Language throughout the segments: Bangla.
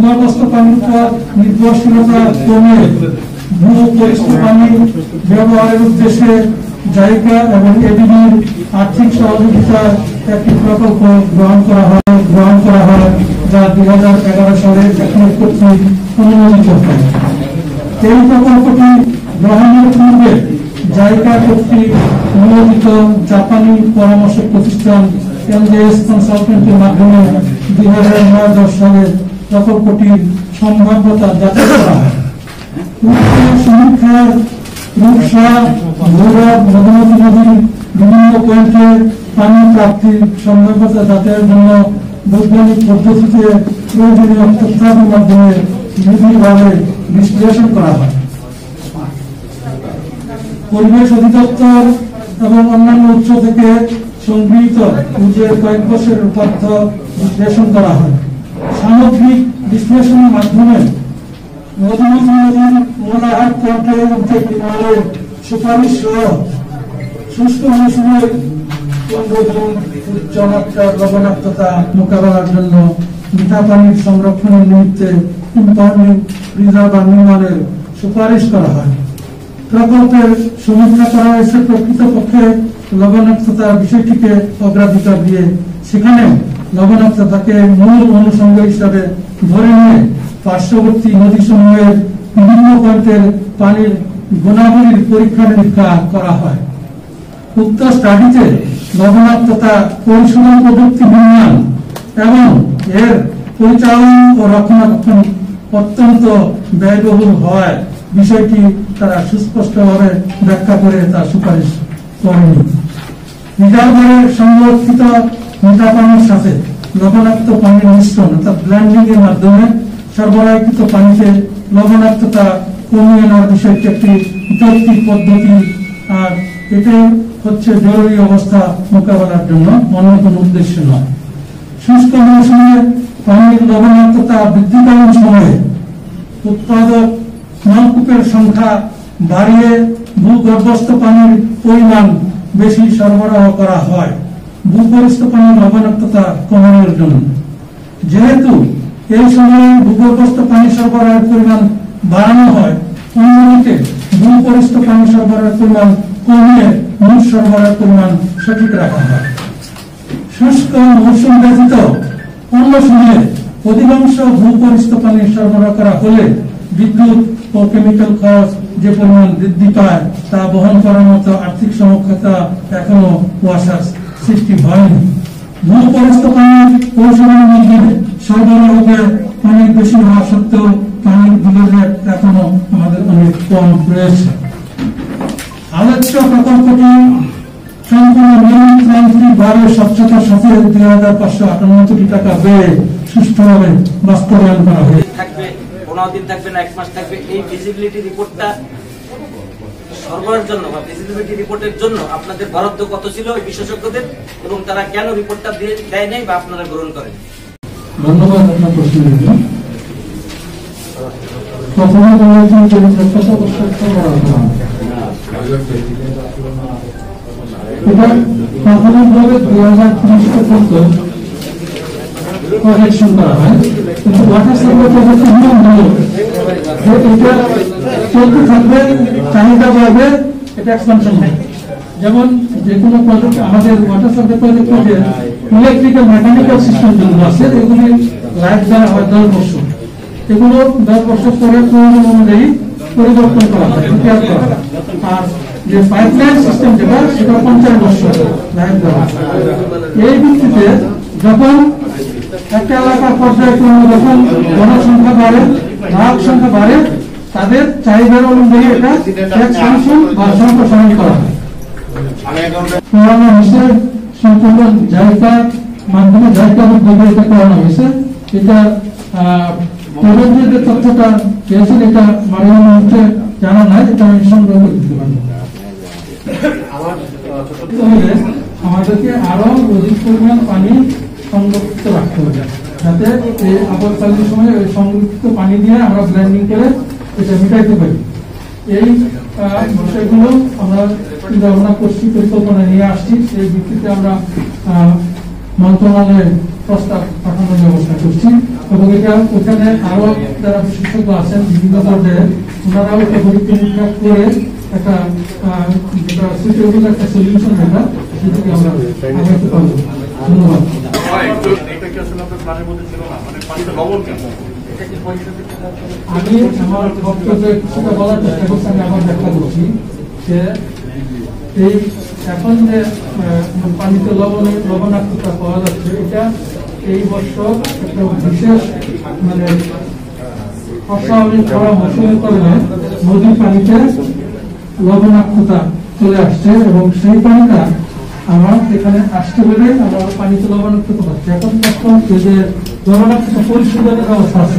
ভূগর্ভস্থ পানির উপর নির্ভরশীলতা কমে ভূপরিস্থ পানি ব্যবহারের উদ্দেশ্যে জাইকা এবং এডিবির আর্থিক সহযোগিতার একটি প্রকল্প গ্রহণ করা হয় যা 2011 সালে ক্যাবিনেট কর্তৃক অনুমোদিত হয়। এই প্রকল্পটি গ্রহণের পূর্বে জাইকা কর্তৃক অনুমোদিত জাপানি পরামর্শ প্রতিষ্ঠান এলজেএস কনসালটেন্টের মাধ্যমে 2009-10 সালে প্রকল্পটির সম্ভাব্যতা যাচাই করা হয়। সমীক্ষার রূপসা ভৈরব মধুমতি নদীর বিভিন্ন পয়েন্টে পানি প্রাপ্তির সম্ভাব্যতা যাচাইয়ের জন্য বৈজ্ঞানিক পদ্ধতিতে প্রয়োজনীয় তথ্যাদির মাধ্যমে নিবিড়ভাবে বিশ্লেষণ করা হয়। পরিবেশ অধিদপ্তর এবং অন্যান্য উৎস থেকে সংগৃহীত পূর্বের কয়েক বছরের তথ্য বিশ্লেষণ করা হয়। সামগ্রিক বিশ্লেষণের মাধ্যমে মধুমতি নদীর মোলাহাট পয়েন্টে উদ্যোগ নির্মাণের সুপারিশ সহ শুষ্ক মৌসুমের উচ্চমাত্রার লবণাক্ততা মোকাবেলার জন্য মিঠা পানির সংরক্ষণের নিমিত্তে ইম্পাউন্ডিং রিজার্ভার নির্মাণের সুপারিশ করা হয়। প্রকল্পের সমীক্ষা করা হয়েছে প্রকৃতপক্ষে লবণাক্ততার বিষয়টিকে অগ্রাধিকার দিয়ে সেখানে লবণাক্ততাকে মূল অনুষঙ্গ হিসাবে ধরে নিয়ে পার্শ্ববর্তী নদীসমূহের বিভিন্ন পয়েন্টের পানির গুণাবলীর পরীক্ষা নিরীক্ষা করা হয়। উক্ত স্টাডিতে লবণাক্ততা পরিশোধন প্রযুক্তি বিন্যাস এবং এর পরিচালন ও রক্ষণাবেক্ষণ অত্যন্ত ব্যয়বহুল হওয়ায় বিষয়টি তারা সুস্পষ্টভাবে ব্যাখ্যা করে তার সুপারিশ করেনি। রিজার্ভারে সংরক্ষিত মিঠা পানির সাথে লবণাক্ত পানির মিশ্রণ অর্থাৎ ব্লেন্ডিং এর মাধ্যমে সরবরাহকৃত পানিতে লবণাক্ততা কমিয়ে আনার বিষয়টি একটি যৌক্তিক পদ্ধতি, আর এটাই হচ্ছে জরুরি অবস্থা মোকাবেলার জন্য, অন্য কোনো উদ্দেশ্য নয়। শুষ্ক মৌসুমে পানির লবণাক্ততা বৃদ্ধিকালীন সময়ে উৎপাদক নলকূপের সংখ্যা বাড়িয়ে ভূগর্ভস্থ পানির পরিমাণ বেশি সরবরাহ করা হয় ভূপরিস্থ পানির লবণাক্ততা কমানোর জন্য। যেহেতু এই সময়ে ভূগর্ভস্থ পানি সরবরাহের পরিমাণ বাড়ানো হয়, অন্যদিকে ভূপরিস্থ পানি সরবরাহের পরিমাণ কমিয়ে মূল সরবরাহের পরিমাণ সঠিক রাখা হয়। শুষ্ক মৌসুম ব্যতীত অন্য সময়ে অধিকাংশ ভূপরিস্থ পানি সরবরাহ করা হলে বিদ্যুৎ ও কেমিক্যাল খরচ যে পরিমাণ বৃদ্ধি পায় তা বহন করার মতো আর্থিক সমক্ষতা এখনো ওয়াসার সৃষ্টি হয়নি। ভূপরিস্থ পানির পরিশোধনের মাধ্যমে সরবরাহে অনেক বেশি হওয়া সত্ত্বেও পানির বিলের রেট এখনো আমাদের অনেক কম রয়েছে। আলোচ্য প্রকল্পটি সম্পূর্ণ নিয়ন্ত্রণভাবে স্বচ্ছতার সাথে ২,৫৯৮ কোটি টাকা ব্যয়ে সুষ্ঠুভাবে বাস্তবায়ন করা হয়েছে। 15 দিন থাকবে না 1 মাস থাকবে, এই ফিজিবিলিটি রিপোর্টটা সরবরাহের জন্য বা ফিজিবিলিটি রিপোর্টের জন্য আপনাদের বরাদ্দ কত ছিল এই বিশেষজ্ঞদের, এবং তারা কেন রিপোর্টটা দেয় নাই বা আপনারা গ্রহণ করেন? ধন্যবাদ আপনার প্রশ্নের জন্য। প্রথমে বলেছি যে কত বছর এটা প্রাথমিকভাবে 2030 পর্যন্ত প্রজেকশন করা হয়, কিন্তু ওয়াটার সাপ্লাই প্রজেক্টের নিয়ম হলো যে এটা চলতে থাকবে, চাহিদা বাড়বে, এটা এক্সপানশন হয়। যেমন যে কোনো প্রজেক্ট, আমাদের ওয়াটার সাপ্লাই প্রজেক্টে যে ইলেকট্রিক্যাল মেকানিক্যাল সিস্টেম যেগুলো আছে এগুলি লাইফ দেওয়া হয় 10 বছর, এগুলো 10 বছর পরে প্রয়োজন অনুযায়ী পরিবর্তন করা হয়, রিপেয়ার করা হয়। আর যে পাইপলাইন সিস্টেম যেটা সেটা 50 বছর লাইফ দেওয়া। এই ভিত্তিতে যখন একটা এলাকার পর্যায়ক্রমে যখন জনসংখ্যা বাড়ে, গ্রাহক সংখ্যা বাড়ে, তাদের চাহিদার অনুযায়ী এটা এক্সপানশন বা সম্প্রসারণ করা হয়। করানো হয়েছে সম্পূর্ণ জায়গার মাধ্যমে, জায়গার উদ্যোগে এটা করানো হয়েছে। এটা যে তথ্যটা পেয়েছেন এটা মাননীয় মুহূর্তে জানা নাই, এটা আমি সংগ্রহ করে দিতে পারবো। আমাদেরকে আরো অধিক পরিমাণ পানি সংরক্ষিত রাখতে হবে, যাতে এই আপদকালীন সময়ে ওই সংরক্ষিত পানি দিয়ে আমরা ব্লেন্ডিং করে এটা মিটাইতে পারি। এই বিষয়গুলো আমরা চিন্তা ভাবনা করছি, পরিকল্পনা নিয়ে আসছি। সেই ভিত্তিতে আমরা মন্ত্রণালয়ে প্রস্তাব পাঠানোর ব্যবস্থা করছি। এবং এটা ওখানে আরো যারা বিশেষজ্ঞ আছেন বিভিন্ন পর্যায়ে ওনারাও এটা পরীক্ষা নিরীক্ষা করে একটা যেটা সুইটেবল একটা সলিউশন যেটা সেটাকে আমরা আগাতে পারবো। ধন্যবাদ। আমি আমার বক্তব্যে কিছুটা বলার চেষ্টা করছি, আমি আবার ব্যাখ্যা করছি যে এই এখন যে পানিতে লবণাক্ততা পাওয়া যাচ্ছে এটা এই বছর একটা বিশেষ মানে অস্বাভাবিক খরা মৌসুমের কারণে নদীর পানিতে লবণাক্ততা চলে আসছে এবং সেই পানিটা আমার এখানে আসতে বলে আমরা পানিতে লবণাক্ততা পাচ্ছি। এখন তখন এই যে লবণাক্ততা পরিশোধনের ব্যবস্থা আছে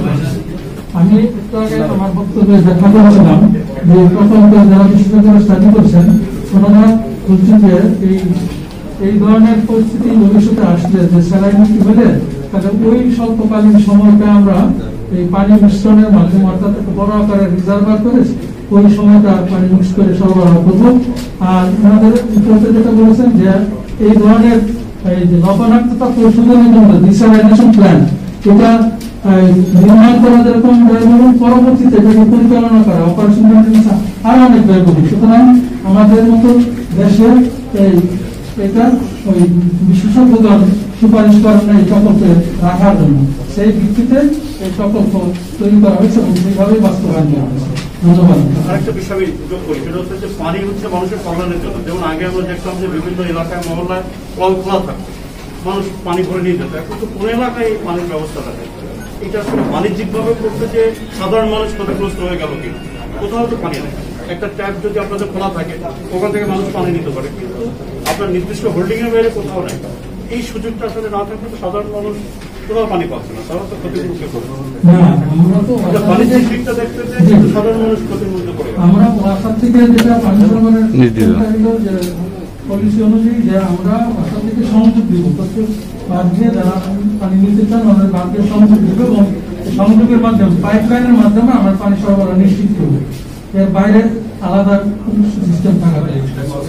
আমি একটু আগে আমার বক্তব্যে ব্যাখ্যা করেছিলাম যে প্রকল্প যারা বিশেষজ্ঞরা স্টাডি করছেন ওনারা বলছেন যে এই ধরনের পরিস্থিতি ভবিষ্যতে আসলে যে স্যালাইনিটি হলে তাদের ওই স্বল্পকালীন সময়টা আমরা এই পানি মিশ্রণের মাধ্যমে অর্থাৎ একটা বড় আকারে রিজার্ভার করে ওই সময়টা পানি মিক্স করে সরবরাহ করবো। আর ওনাদের যেটা বলেছেন যে এই ধরনের এই যে লবণাক্ততা পরিশোধনের জন্য ডিসালাইনেশন প্ল্যান এটা নির্মাণ করা যেরকম ব্যয়বহুল, পরবর্তীতে এটাকে পরিচালনা করা অপারেশন আরো অনেক ব্যয়বহুল। সুতরাং আমাদের মতো দেশের এটা ওই বিশেষজ্ঞগণ সুপারিশ করেন এই প্রকল্পে রাখার জন্য, সেই ভিত্তিতে এই প্রকল্প তৈরি করা হয়েছে এবং সেইভাবেই বাস্তবায়ন করা হয়েছে। ধন্যবাদ। আরেকটা বিষয় যোগ করি, সেটা হচ্ছে যে পানি হচ্ছে মানুষের কল্যাণের জন্য। যেমন আগে আমরা দেখতাম যে বিভিন্ন এলাকায় মহল্লায় কল খোলা থাকতো, মানুষ পানি ভরে নিয়ে যেত। এখন তো পুরো এলাকায় এই পানির ব্যবস্থা থাকে। এটা আসলে বাণিজ্যিক ভাবে করতে যে সাধারণ মানুষ ক্ষতিগ্রস্ত হয়ে গেল কিনা, কোথাও তো পানি নেই। একটা ট্যাপ যদি আপনাদের খোলা থাকে ওখান থেকে মানুষ পানি নিতে পারে, কিন্তু আপনার নির্দিষ্ট হোল্ডিং এর বাইরে কোথাও নেই। এই সুযোগটা আসলে না থাকলে সাধারণ মানুষ কোথাও পানি পাচ্ছে না, তারা তো ক্ষতিগ্রস্ত করবে। বাণিজ্যিক দিকটা দেখতে সাধারণ মানুষ ক্ষতিগ্রস্ত করে। আমরা ওয়াসার থেকে যেটা পানি সরবরাহের পলিসি অনুযায়ী যে আমরা ওয়াসার থেকে সংযোগ দিব, প্রত্যেক বাঁধে যারা পানি নিতে চান আমাদের বাঁধে সংযোগ দিব এবং সংযোগের মাধ্যমে পাইপ লাইনের মাধ্যমে আমরা পানি সরবরাহ নিশ্চিত করব। এর বাইরে আলাদা সিস্টেম থাকা যায়।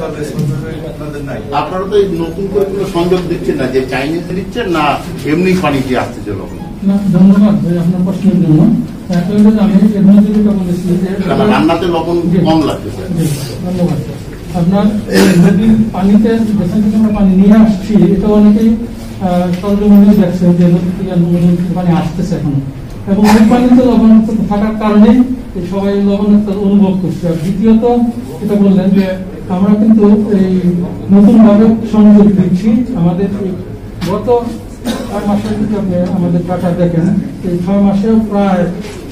আপনারা তো নতুন করে কোনো সংযোগ দিচ্ছেন না, যে চাইনিজ দিচ্ছেন না এমনি পানিতে আসছে যে লবণ? না, ধন্যবাদ ভাই আপনার প্রশ্নের জন্য। আমি এর মধ্যে যেটা বলেছি যে রান্নাতে লবণ কম লাগছে। ধন্যবাদ। আপনার নদীর পানিতে যেখান থেকে আমরা পানি নিয়ে আসছি এটা অনেকেই সরজমিনে দেখছে যে নদী থেকে পানি আসতেছে এখন, এবং ওই পানিতে লবণাক্ততা থাকার কারণেই সবাই লবণাক্ততা অনুভব করছে। আর দ্বিতীয়ত এটা বললেন যে আমরা কিন্তু এই নতুন ভাবে সংযোগ দিচ্ছি। আমাদের গত 6 মাসের যদি আপনি আমাদের ডাটা দেখেন, এই 6 মাসেও প্রায়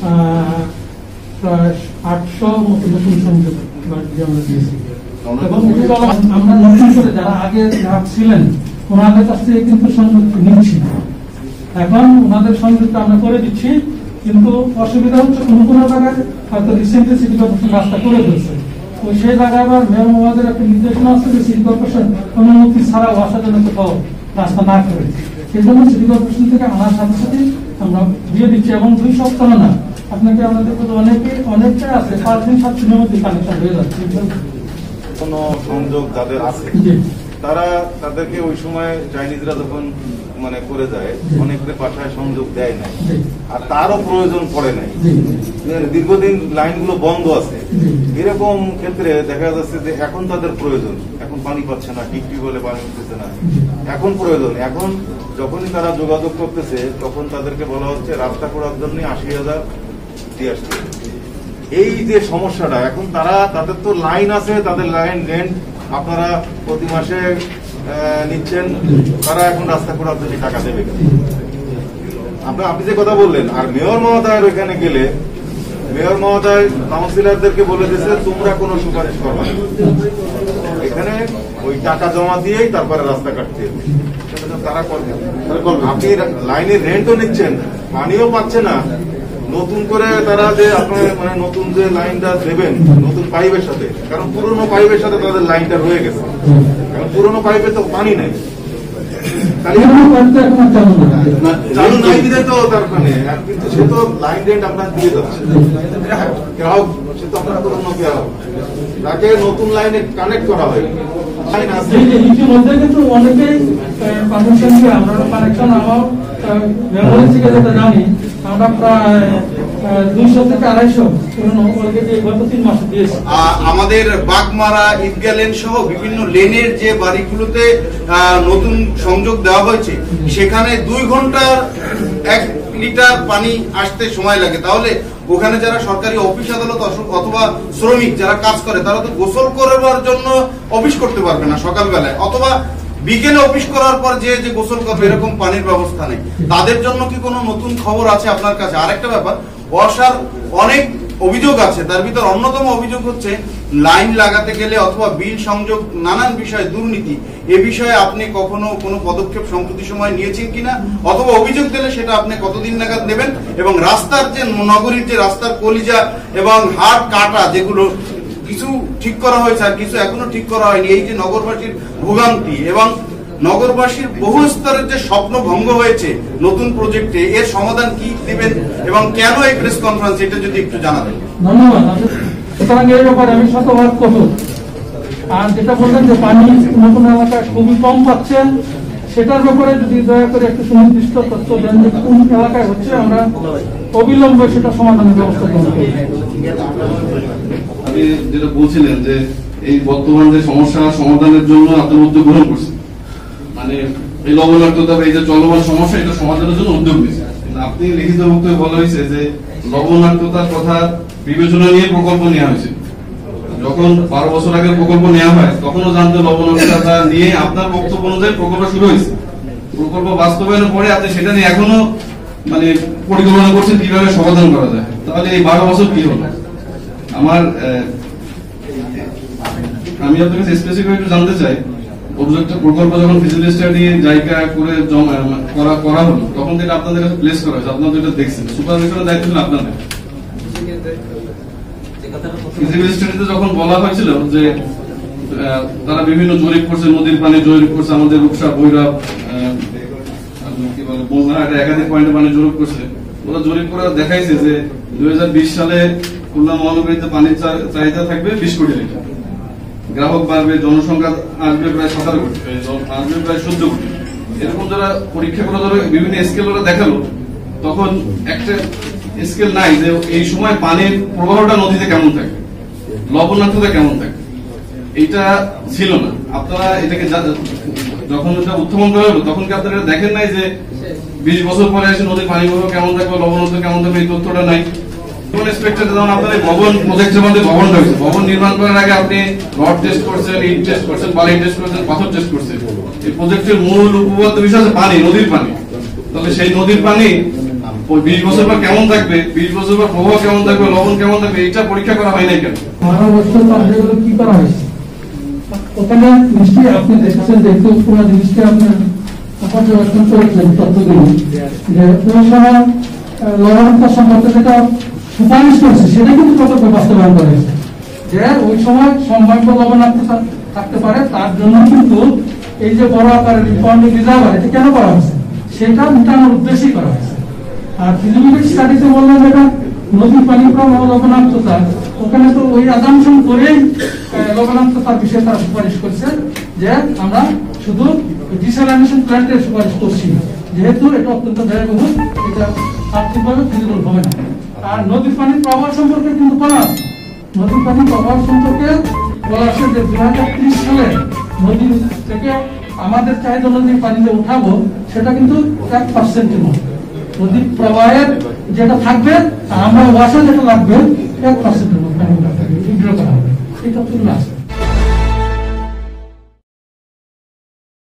800 মতো নতুন সংযোগ আমরা দিয়েছি। এবং আমরা নতুন করে যারা আগে ছিলেন ওনাদের কাছ থেকে কিন্তু সংযোগ নিচ্ছি, এখন ওনাদের সংযোগটা আমরা করে দিচ্ছি। কিন্তু অসুবিধা হচ্ছে কোন কোন জায়গায় হয়তো রিসেন্টলি সিটি কর্পোরেশন রাস্তা করে ফেলছে, ওই সেই জায়গায় আবার মেয়র মহোদয়ের একটা নির্দেশনা আছে যে সিটি কর্পোরেশন অনুমতি ছাড়া আসার জন্য কোথাও রাস্তা না করে, সেই জন্য সিটি কর্পোরেশন থেকে আনার সাথে সাথে আমরা দিয়ে দিচ্ছি। এবং 2 সপ্তাহ না, আপনাকে আমাদের অনেকটাই আছে, 5 দিন 7 দিনের মধ্যে কানেকশন হয়ে যাচ্ছে। কোন সংযোগ যাদের আছে তারা তাদেরকে ওই সময় চাইনিজরা যখন মানে করে যায় অনেকের বাসায় সংযোগ দেয় নাই, আর তারও প্রয়োজন পড়ে নাই, দীর্ঘদিন লাইনগুলো বন্ধ আছে। এরকম ক্ষেত্রে দেখা যাচ্ছে যে এখন তাদের প্রয়োজন, এখন পানি পাচ্ছে না, টিকটিক বলে পানি উঠতেছে না, এখন প্রয়োজন। এখন যখনই তারা যোগাযোগ করতেছে তখন তাদেরকে বলা হচ্ছে রাস্তা করার জন্য 80,000 দিয়ে আসতে। এই যে সমস্যাটা, এখন তাদের তো লাইন আছে, তাদের লাইন রেন্ট আপনারা প্রতি মাসে নিচ্ছেন, তারা এখন রাস্তা করার জন্য টাকা দেবে। আপনি যে কথা বললেন, আর মেয়র মহোদয়ের ওখানে গেলে মেয়র মহোদয় কাউন্সিলরদেরকে বলে দিচ্ছে তোমরা কোনো সুপারিশ করবে না, এখানে ওই টাকা জমা দিয়েই তারপরে রাস্তা কাটতে হবে। তারা করবে, আপনি লাইনের রেন্টও নিচ্ছেন, পানিও পাচ্ছে না, নতুন করে তারা যে আপনার মানে নতুন যে লাইনটা দেবেন নতুন পাইপের সাথে, কারণ পুরোনো পাইপের সাথে তাদের লাইনটা রয়ে গেছে, কারণ পুরোনো পাইপে তো পানি নেই, চালু নাই দিলে তো তার মানে, কিন্তু সে তো লাইন রেন্ট আপনার দিয়ে যাচ্ছে গ্রাহক, সে তো আপনার পুরোনো গ্রাহক, তাকে নতুন লাইনে কানেক্ট করা হয়। ইতিমধ্যে কিন্তু অনেকেই আমরা কানেকশন আমার মেমোরি থেকে যেটা জানি আমরা প্রায় 200 থেকে 250 অলরেডি গত 3 মাসে দিয়েছি। আমাদের বাগমারা ঈদগাহ লেন সহ বিভিন্ন লেনের যে বাড়িগুলোতে নতুন সংযোগ দেওয়া হয়েছে সেখানে 2 ঘন্টার 1 লিটার পানি আসতে সময় লাগে। তাহলে ওখানে যারা সরকারি অফিস আদালত অথবা শ্রমিক যারা কাজ করে তারা তো গোসল করবার জন্য অফিস করতে পারবে না সকালবেলায়, অথবা বিকেলে অফিস করার পর যে গোসল করবে এরকম পানির ব্যবস্থা নেই। তাদের জন্য কি কোনো নতুন খবর আছে আপনার কাছে? আরেকটা ব্যাপার, ওয়াসার অনেক অভিযোগ আছে, তার ভিতর অন্যতম অভিযোগ হচ্ছে লাইন লাগাতে গেলে অথবা বিল সংযোগ নানান বিষয়ে দুর্নীতি। এ বিষয়ে আপনি কখনো কোনো পদক্ষেপ সম্প্রতি সময় নিয়েছেন কিনা, অথবা অভিযোগ দিলে সেটা আপনি কতদিন নাগাদ নেবেন? এবং রাস্তার যে নগরীর যে রাস্তার কলিজা এবং হাড় কাটা যেগুলো কিছু ঠিক করা হয়েছে আর কিছু এখনো ঠিক করা হয়নি, এই যে নগরবাসীর ভোগান্তি এবং নগরবাসীর বহু স্তরের যে স্বপ্ন ভঙ্গ হয়েছে নতুন প্রজেক্টে, এর সমাধান কি দিবেন এবং কেন এই প্রেস কনফারেন্স, এটা যদি একটু জানাবেন। ধন্যবাদ। সুতরাং এই ব্যাপারে আমি শতভাগ কঠোর। আর যেটা বললেন যে পানি নতুন এলাকায় খুবই কম পাচ্ছেন, সেটার ব্যাপারে যদি দয়া করে একটু সুনির্দিষ্ট তথ্য দেন যে কোন এলাকায় হচ্ছে, আমরা অবিলম্বে সেটা সমাধানের ব্যবস্থা করব। আপনি যেটা বলছিলেন যে এই বর্তমান যে সমস্যা সমাধানের জন্য আপনার উদ্যোগ গ্রহণ করছেন, মানে এই লবণাক্ততা এই যে চলমান সমস্যা এটা সমাধানের জন্য উদ্যোগ নিয়েছে। আপনি লিখিত বক্তব্যে বলা হয়েছে যে লবণাক্ততার কথা বিবেচনা নিয়ে প্রকল্প নেওয়া হয়েছে। যখন 12 বছর আগে প্রকল্প নেওয়া হয় তখনও জানতে লবণাক্ততা নিয়ে আপনার বক্তব্য অনুযায়ী প্রকল্প শুরু হয়েছে। প্রকল্প বাস্তবায়নের পরে আপনি সেটা নিয়ে এখনো মানে পরিকল্পনা করছেন কিভাবে সমাধান করা যায়। তাহলে এই 12 বছর কি হলো? আমি আপনার কাছে স্পেসিফিক একটু জানতে চাই, প্রকল্প যখন ফিজিক্যাল স্টাডি জায়গা করে করা হলো তখন থেকে আপনাদের কাছে প্লেস করা হয়েছে, আপনারা যেটা দেখছেন সুপারভিশনের দায়িত্ব ছিল আপনাদের। ফিজিক্যাল স্টাডিতে যখন বলা হয়েছিল যে তারা বিভিন্ন জরিপ করছে, নদীর পানি জরিপ করছে, আমাদের রূপসা ভৈরব কি বলে বন্যা একাধিক পয়েন্টে পানি জরিপ করছে। ওরা জরিপ করে দেখাইছে যে 2020 সালে খুলনা মহানগরীতে পানির চাহিদা থাকবে 20 কোটি লিটার, গ্রাহক বাড়বে, জনসংখ্যা আসবে প্রায় 17 কোটি, আসবে প্রায় 14 কোটি। এরকম যারা পরীক্ষা করে ধরে বিভিন্ন স্কেল ওরা দেখালো, তখন একটা স্কেল নাই যে এই সময় পানির প্রবাহটা নদীতে কেমন থাকে, লবণাক্ততা কেমন থাকে, এইটা ছিল না। আপনারা এটাকে যখন এটা উত্থাপন করা হলো তখন কি আপনারা দেখেন নাই যে 20 বছর পরে এসে নদীর পানি প্রবাহ কেমন থাকবে, লবণাক্ততা কেমন থাকবে, এই তথ্যটা নাই। যেমন আপনাদের ভবন প্রজেক্টের মধ্যে ভবনটা হয়েছে, ভবন নির্মাণ করার আগে আপনি রড টেস্ট করছেন, ইট টেস্ট করছেন, বালি টেস্ট করছেন, পাথর টেস্ট করছেন। এই প্রজেক্টের মূল উপপাদ্য বিষয় আছে পানি, নদীর পানি। তাহলে সেই নদীর পানি 20 বছর পর কেমন থাকবে, 20 বছর পর প্রবাহ কেমন থাকবে, লবণ কেমন থাকবে, এটা পরীক্ষা করা হয় নাই কেন? 12 বছর যেগুলো কি করা হয়েছে ওখানে নিশ্চয়ই আপনি দেখেছেন, যেহেতু পুরো জিনিসটা আপনার পর্যবেক্ষণ করেছেন তথ্যগুলো, যে ওই সময় লবণাক্ততা সম্পর্কে যেটা সুপারিশ করেছে সেটা কিন্তু প্রকল্প বাস্তবায়ন করা হয়েছে, যে ওই সময় সম্ভাব্য লবণাক্ততা থাকতে পারে, তার জন্য কিন্তু এই যে বড় আকারের রিফন্ডিং রিজার্ভ এটা কেন করা হয়েছে সেটা মেটানোর উদ্দেশ্যেই করা হয়েছে। আর ফিজিবিলিটি স্টাডিতে বললেন যেটা নদীর পানি প্রবাহ লবণাক্ততা, ওখানে তো ওই আজামশন করেই লবণাক্ততার বিষয়ে তারা সুপারিশ করছে যে আমরা শুধু ডিসালাইনেশন প্ল্যান্টের সুপারিশ করছি, যেহেতু এটা অত্যন্ত ব্যয়বহুল, এটা আর্থিকভাবে ফিজিবল হবে না। আর নদীর পানির প্রবাহ সম্পর্কে কিন্তু বলা আছে, নদীর পানির প্রবাহ সম্পর্কে বলা আছে যে 2030 সালে নদী থেকে আমাদের চাহিদা নদীর পানি যে উঠাবো সেটা কিন্তু 1%-এর মতো নদীর প্রবাহের যেটা থাকবে, আর আমরা ওয়াসা যেটা লাগবে 1%-এর মতো পানি উইথড্র করা হবে, এটা তুলনা আছে।